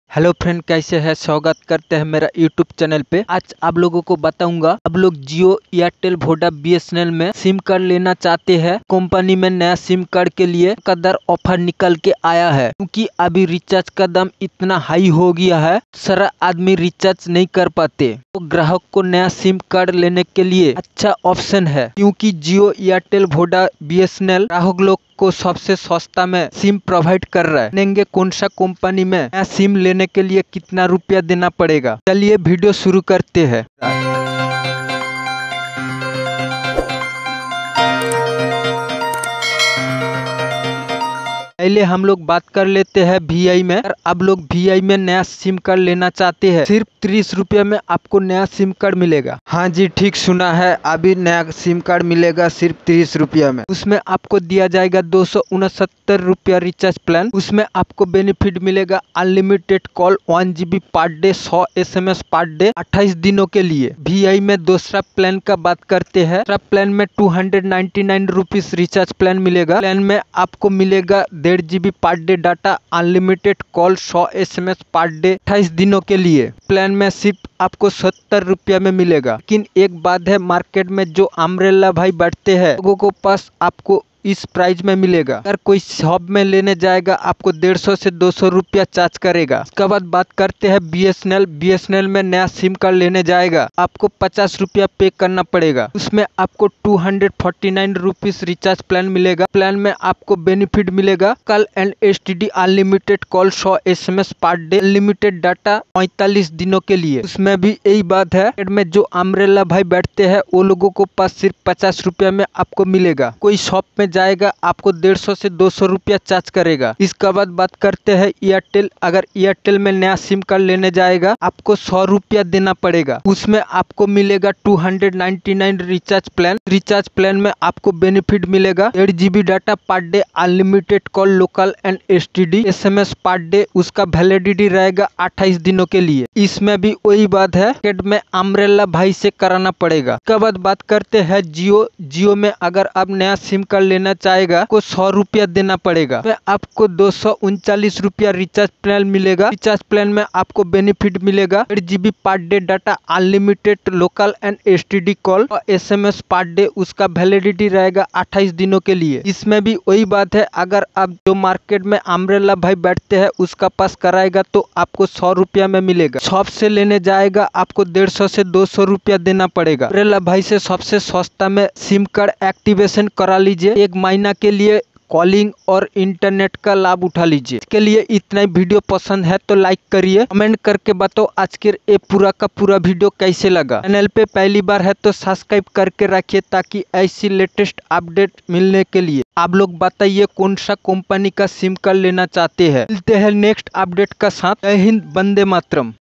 Hello friend, कैसे हैं? स्वागत करते हैं मेरा यूट्यूब चैनल पे। आज आप लोगों को बताऊंगा, आप लोग जियो, एयरटेल, वोडा, बीएसएनएल में सिम कार्ड लेना चाहते हैं। कंपनी में नया सिम कार्ड के लिए कदर ऑफर निकल के आया है, क्योंकि अभी रिचार्ज का दाम इतना हाई हो गया है, सारा आदमी रिचार्ज नहीं कर पाते। तो ग्राहक को नया सिम कार्ड लेने के लिए अच्छा ऑप्शन है, क्योंकि जियो, एयरटेल, वोडा, बीएसएनएल ग्राहक लोग को सबसे सस्ता में सिम प्रोवाइड कर रहा है। जानेंगे कौन सा कंपनी में नया सिम लेने के लिए कितना रुपया देना पड़ेगा। चलिए वीडियो शुरू करते हैं। पहले हम लोग बात कर लेते हैं VI में। अगर आप लोग VI में नया सिम कार्ड लेना चाहते हैं, सिर्फ 30 रुपये में आपको नया सिम कार्ड मिलेगा। हाँ जी, ठीक सुना है, अभी नया सिम कार्ड मिलेगा सिर्फ 30 रुपये में। उसमें आपको दिया जाएगा 269 रुपया रिचार्ज प्लान। उसमें आपको बेनिफिट मिलेगा unlimited call, 1 GB per day, 100 SMS per day, 28 दिनों के लिए। VI में दूसरा प्लान का बात करते हैं। दूसरा प्लान में 299 रुपीज रिचार्ज प्लान मिलेगा। प्लान में आपको मिलेगा 1.5 GB per day data, unlimited call, 100 SMS per day, 28 दिनों के लिए। प्लान में सिर्फ आपको 70 रुपया में मिलेगा। लेकिन एक बात है, मार्केट में जो अम्ब्रेला भाई बैठते हैं, लोगों को पास आपको इस प्राइस में मिलेगा। अगर कोई शॉप में लेने जाएगा, आपको 150 से 200 रुपया चार्ज करेगा। उसके बाद बात करते हैं BSNL। BSNL में नया सिम कार्ड लेने जाएगा, आपको 50 रुपया पे करना पड़ेगा। उसमें आपको 249 रुपीज रिचार्ज प्लान मिलेगा। प्लान में आपको बेनिफिट मिलेगा call and STD, unlimited call, 100 SMS per day, unlimited data 45 दिनों के लिए। उसमें भी यही बात है, में जो अम्ब्रेला भाई बैठते हैं, वो लोगों को पास सिर्फ 50 रुपया में आपको मिलेगा। कोई शॉप में जाएगा, आपको 150 से 200 रुपया चार्ज करेगा। इसके बाद बात करते हैं एयरटेल। अगर एयरटेल में नया सिम कार्ड लेने जाएगा, आपको 100 रुपया देना पड़ेगा। उसमें आपको मिलेगा 299 रिचार्ज प्लान। रिचार्ज प्लान में आपको बेनिफिट मिलेगा 1.5 GB data per day, unlimited call, local and STD, SMS per day. उसका वैलिडिटी रहेगा 28 दिनों के लिए। इसमें भी वही बात है, में अम्ब्रेला भाई से कराना पड़ेगा। इसके बाद बात करते हैं जियो। जियो में अगर आप नया सिम कार्ड लेना चाहेगा, को 100 रुपया देना पड़ेगा। तो आपको 239 रुपया रिचार्ज प्लान मिलेगा। रिचार्ज प्लान में आपको बेनिफिट मिलेगा 1.5 GB per day data, unlimited local and STD call और SMS पर डे। उसका वैलिडिटी रहेगा 28 दिनों के लिए। इसमें भी वही बात है, अगर आप जो मार्केट में अम्ब्रेला भाई बैठते हैं, उसका पास कराएगा तो आपको 100 रुपया में मिलेगा। शॉप से लेने जाएगा, आपको 150 से 200 रुपया देना पड़ेगा। अम्ब्रेला भाई से सबसे सस्ता में सिम कार्ड एक्टिवेशन करा लीजिए। 1 महीना के लिए कॉलिंग और इंटरनेट का लाभ उठा लीजिए। इसके लिए इतना ही। वीडियो पसंद है तो लाइक करिए, कमेंट करके बताओ आज के ये पूरा का पूरा वीडियो कैसे लगा। चैनल पे पहली बार है तो सब्सक्राइब करके रखिए, ताकि ऐसी लेटेस्ट अपडेट मिलने के लिए। आप लोग बताइए कौन सा कंपनी का सिम कार्ड लेना चाहते हैं। मिलते हैं नेक्स्ट अपडेट का साथ। जय हिंद, वंदे मातरम।